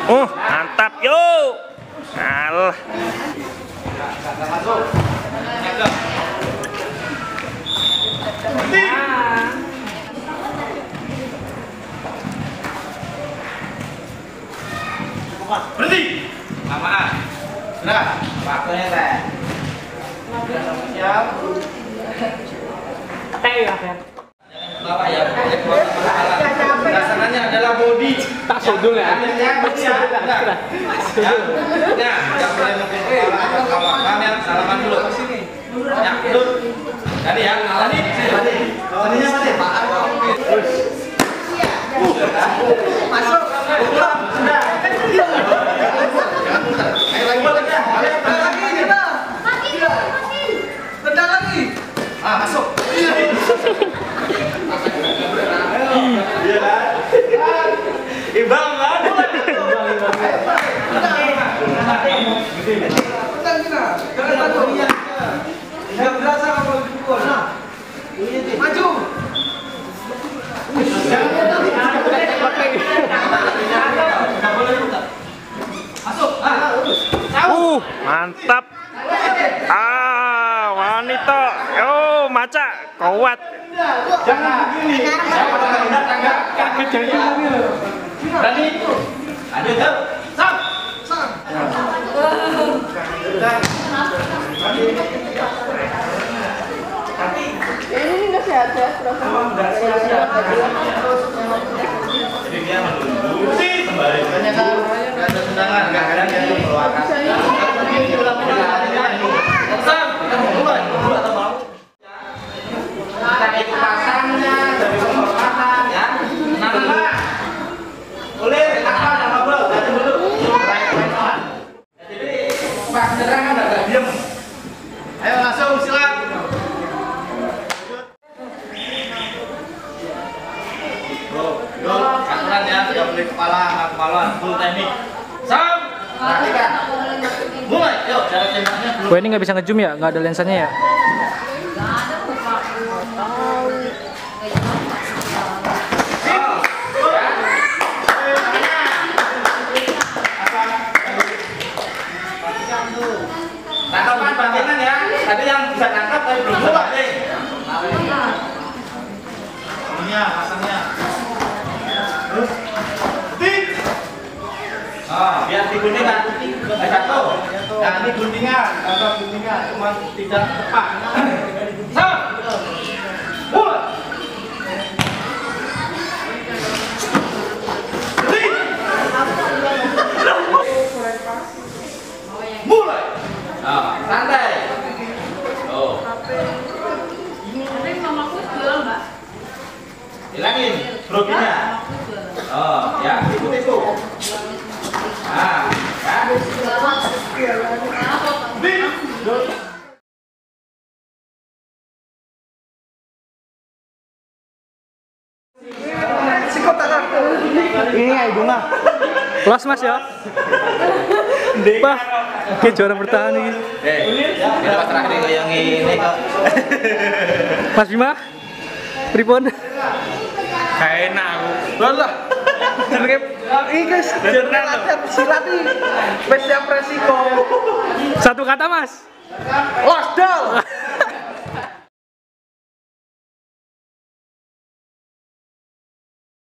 Mantap yuk. Alah. Berhenti. Lamaan. Sudah. Waktunya teh. Siap. Teh ya kan. Bapak ya. Dasarnya adalah body. Tak sudul ya. Ya, yang boleh mungkin kawan ya, salaman dulu. Ya, duduk. Tadi ya, tadinya mati. Masuk. Sudah. Ayo lagi. Tendang lagi. Masuk. Ibang kan? Maju. Mantap. Wanita. Maca kuat. Jangan begini. Kaget jangan begini. Berani. Ayo jauh. Sam. Ini nggak sehat ya, Jadi dia menunggu kembali. Ada tendangan, kadang-kadang dia mengeluarkan. Ini ulang Sam, kita mau mulai. Atau mau? Kita itu pasangnya dari penghormatan ya. Nah. Boleh apa nama bro? Jadi dulu. Jadi pas serangan agak diam. Ayo langsung silakan. Aturan ya, tidak boleh kepala, full teknik. Sam, perhatikan. Mulai, yuk cara tembaknya. Wah ini nggak bisa ngezoom ya, nggak ada lensanya ya. Tangkapan bagian ya. Tadi yang bisa tangkap tapi belum balik. Ininya pasangnya. Terus. Biar di guntingan. Jatuh. Jangan di guntingan. Kalau guntingan cuma tidak tepat. Sam. Mulai. Mulai. Santai. Hilangin groginya. Ya, ikut. Ini Aiduna. Kelas mas ya. Pak, kayak juara bertahan ini. Kita pas terakhir yang ini kok. Mas Bima, pripun? Kayak enak aku. Lah. Ini guys, jenenge latihan silat nih. Wis siap resiko. Satu kata mas. Wasdal.